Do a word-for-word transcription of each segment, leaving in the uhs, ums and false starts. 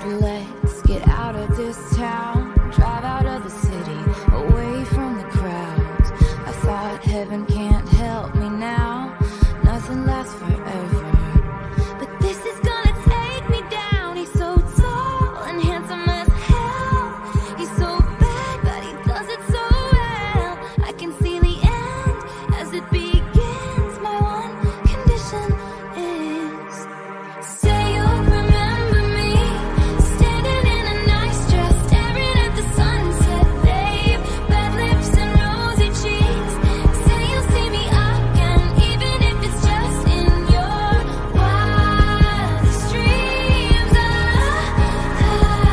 said, let's get out of this town, drive out of the city, away from the crowds. I thought heaven can't help me now, nothing lasts forever. But this is gonna take me down. He's so tall and handsome as hell. He's so bad, but he does it so well. I can see the end as it begins. My one condition is, say you'll remember me, standing in a nice dress, staring at the sunset, babe. Red lips and rosy cheeks. Say you'll see me again, even if it's just in your wildest dreams. Ah, ah,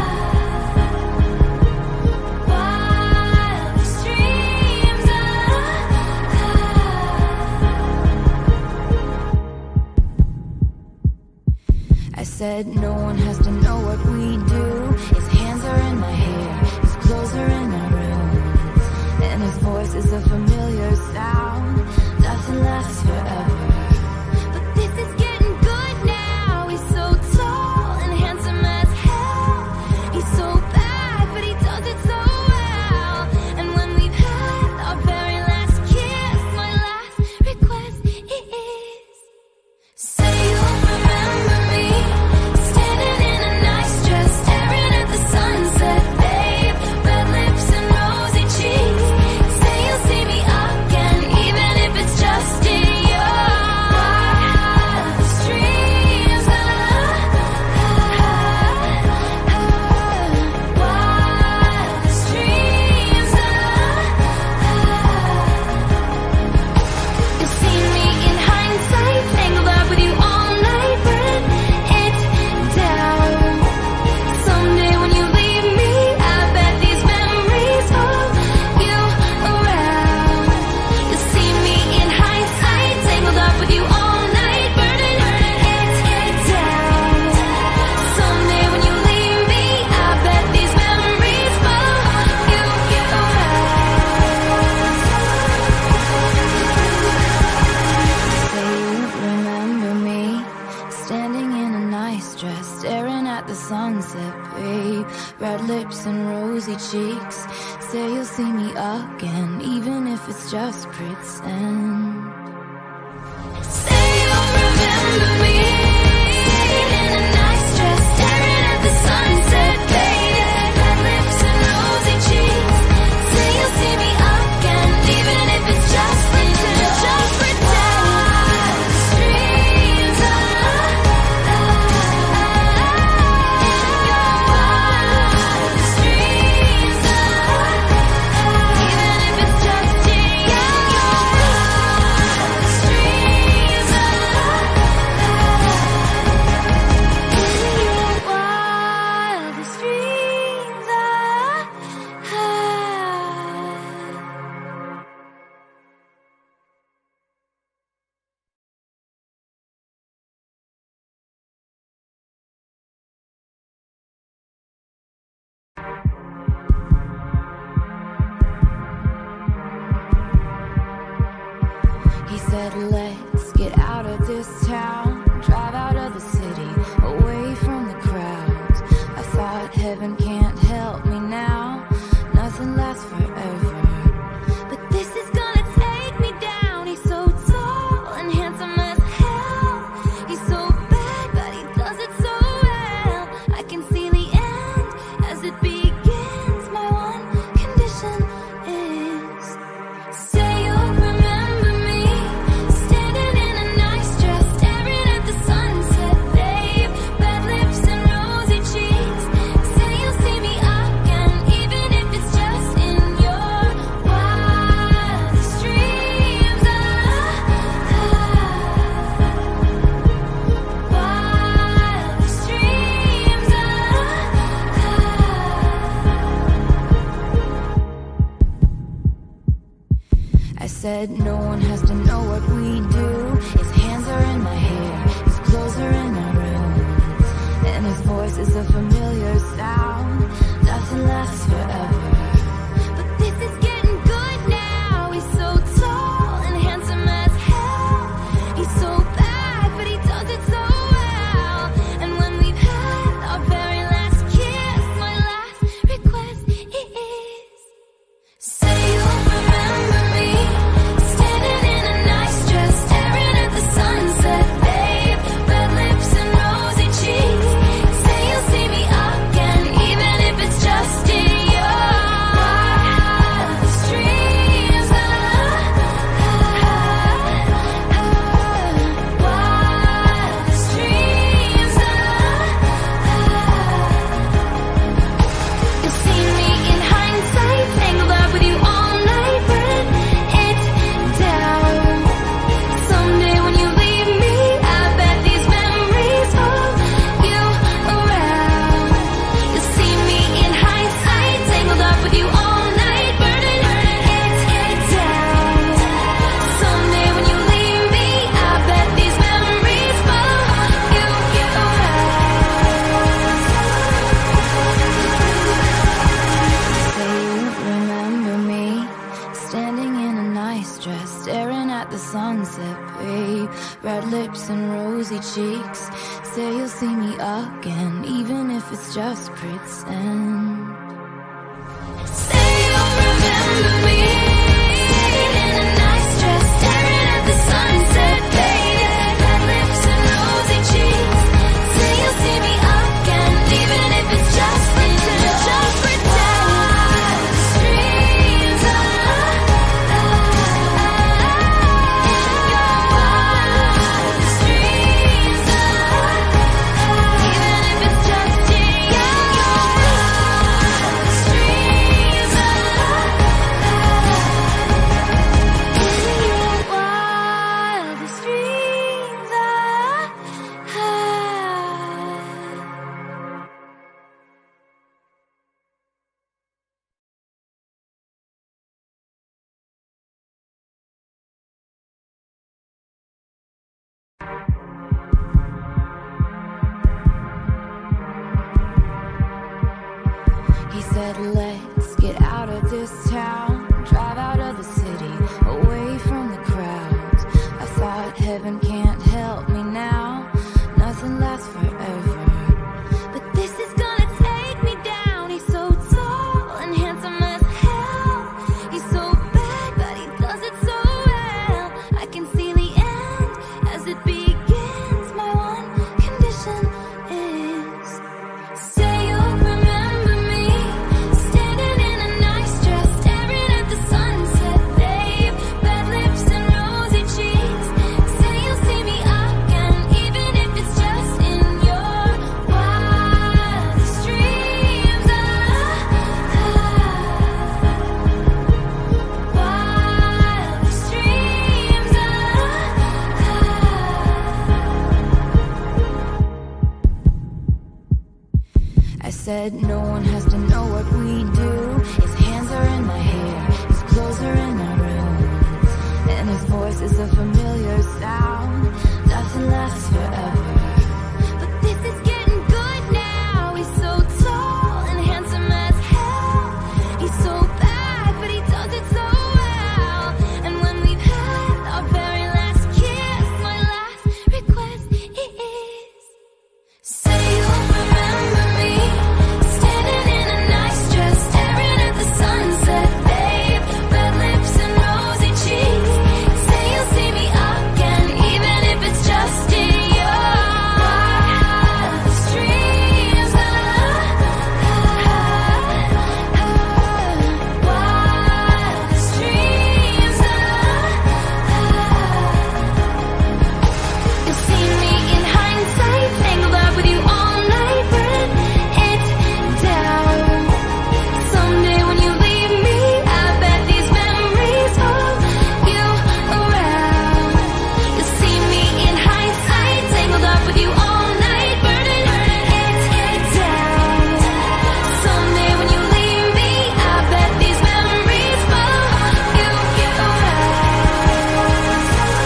wildest dreams. Ah, ah. I said no one has to know what we do. His hands are in my hair, his clothes are in my room, and his voice is a familiar sound. Nothing lasts forever. But this is getting good now. He's so tall and handsome as hell. He's so bad, but he does it so well. And when we've had our very last kiss, my last request is, say you'll remember me, standing in a nice dress, staring at the sunset, babe. Red lips and rosy cheeks. Say you'll see me again, even if it's just in your wildest dreams. Ah, ah, ah, wildest dreams. Ah, ah. You've seen me in hindsight, tangled up with you all night, burn it down. Someday when you leave me, I bet these memories follow you around. You'll see me in hindsight, tangled up with you all night, burning it down. Someday when you leave me, I bet these memories follow you around. Say you remember me, standing in a nice dress, staring at the sunset, babe. Red lips and rosy cheeks. Say you'll see me again, even if it's just pretend. Say you'll remember me, standing in a nice dress, staring at the sunset, babe. Red lips and rosy cheeks. Say you'll see me again, even if it's just pretend. Just pretend. Wildest dreams. Ah, ah, your wildest dreams. Ah, ah, even if it's just in your wildest dreams. Ah, ah, wildest dreams. Ah, ah. He said, let's get out of this town, drive out of the city, away from the crowds. I thought heaven can't help me now, nothing lasts forever. But this is gonna take me down. He's so tall and handsome as hell. He's so bad, but he does it so well. I can see the end as it begins. My one condition is, say you'll remember me, standing in a nice dress, staring at the sunset, babe. Red lips and rosy cheeks. Say you'll see me again, even if it's just in your wildest dreams. Ah, ah, wildest dreams. Ah, ah. I said no one has to know what we do. His hands are in my hair, his clothes are in my room, and his voice is a familiar sound. Nothing lasts forever. But this is getting good now. He's so tall and handsome as hell. He's so bad, but he does it so well. And when we've had our very last staring at the sunset, babe. Red lips and rosy cheeks. Say you'll see me again, even if it's just pretend. Say you'll remember me in a nice dress, staring at the sunset, babe. Red lips and rosy cheeks. Say you'll see me again, even if it's just pretend. Just pretend. He said, let's get out of this town, drive out of the city, away from the crowds. I thought heaven can't help me now, nothing lasts forever. But this is gonna take me down. He's so tall and handsome as hell. He's so bad, but he does it so well. I can see the end as it begins. My one condition is, say you'll remember me, standing in a nice dress, staring at the sunset, babe. Red lips and rosy cheeks. Say you'll see me again, even if it's just in your wildest dreams. Ah, wildest dreams. Ah, I said no one has to know what we do. His hands are in my hair, his clothes are in my room, and his voice is a familiar sound. Nothing lasts forever, but this is getting good now. He's so tall and handsome as hell. He's so bad, but he does it so well. And when we've had our very last kiss, my last request is, say you'll remember me, standing in a nice dress, staring at the sunset, babe. Red lips and rosy cheeks. Say you'll see me again, even if it's just in your wildest dreams. Ah, ah, wildest dreams. Ah, you'll see me in hindsight, tangled up with you all night, burn it down. Someday when you leave me, I bet these memories follow you around. You'll see me in hindsight, tangled up with you all night, burning it down. Someday when you leave me, I bet these memories follow you around.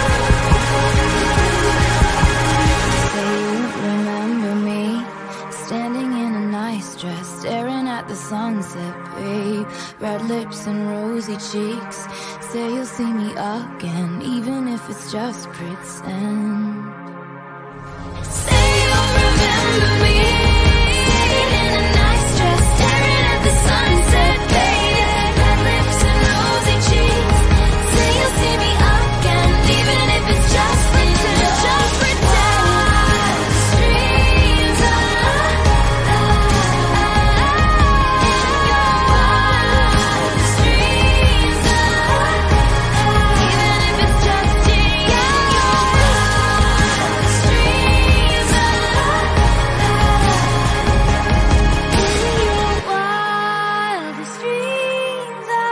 Say you remember me, standing in a nice dress, staring at the sunset, babe. Red lips and rosy cheeks. Say you'll see me again, even if it's just pretend. Say you'll remember me in a nice dress, staring at the sunset, babe. Red lips and rosy cheeks. Say you'll see me again, even if it's just pretend. Just pretend. Wildest dreams. Ah, wildest dreams. Ah, even if it's just in your wildest dreams. Ah, wildest dreams. Ah,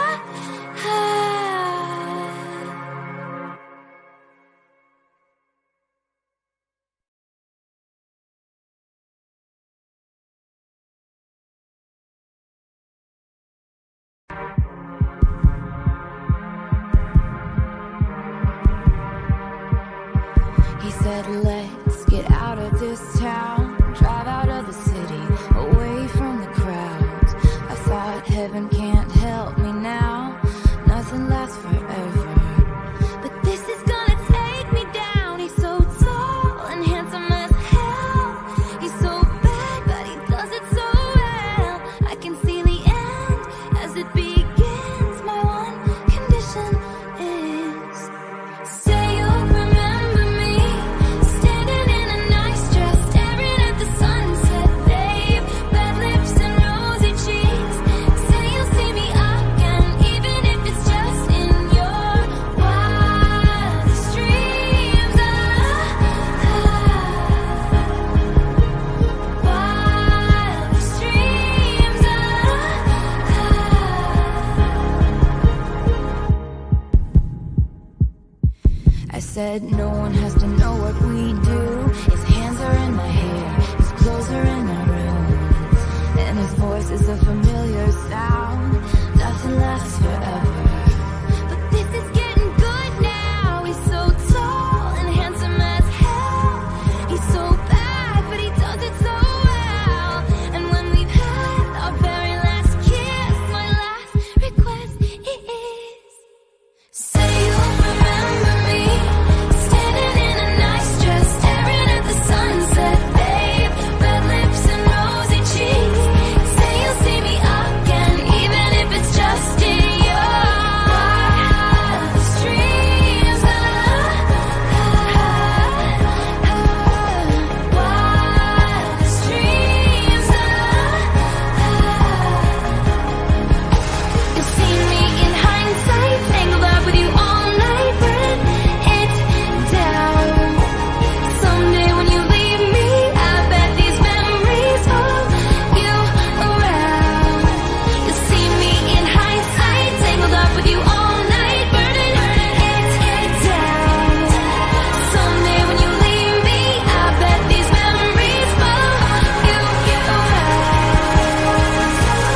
he said, let's get out of this town, drive out of the city, away from the crowds. I thought heaven can't help me now, nothing lasts forever. I said no one has to know what we do. His hands are in my hair, his clothes are in our room, and his voice is a familiar sound. Nothing lasts forever, but this is getting good now. He's so tall and handsome as hell. He's so bad, but he does it so well. And when we've had our very last kiss, my last request is, say you'll remember me, standing in a nice dress, staring at the sunset, babe. Red lips and rosy cheeks. Say you'll see me again, even if it's just in your wildest dreams. Ah, ah, ah, wildest dreams. Ah, ah. You'll see me in hindsight, tangled up with you all night, burn it down. Someday when you leave me, I bet these memories follow you around. You'll see me in hindsight, tangled up with you all night, burning it down. Someday when you leave me, I bet these memories follow you around.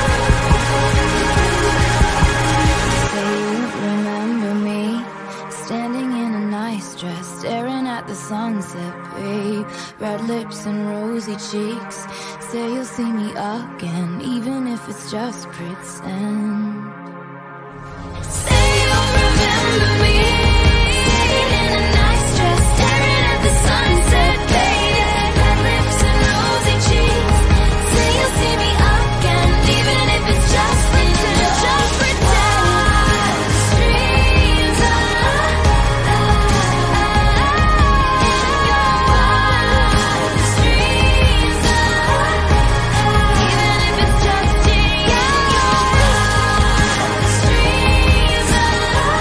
Say you remember me, standing in a nice dress, staring at the sunset, babe. Red lips and rosy cheeks. Say you'll see me again, even if it's just pretend. Say you'll remember me, standing in a nice dress, staring at the sunset, babe. Red lips and rosy cheeks. Say you'll see me again, even if it's just pretend, just pretend. Wildest dreams. Ah, ah, ah, wildest dreams. Ah, ah, even if it's just in your wildest dreams. Ah,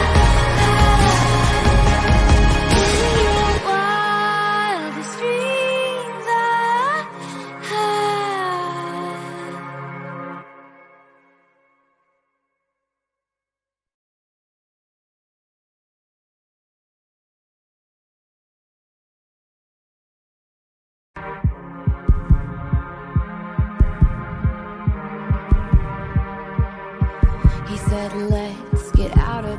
ah, wildest dreams. Ah, ah. He said, let's get out of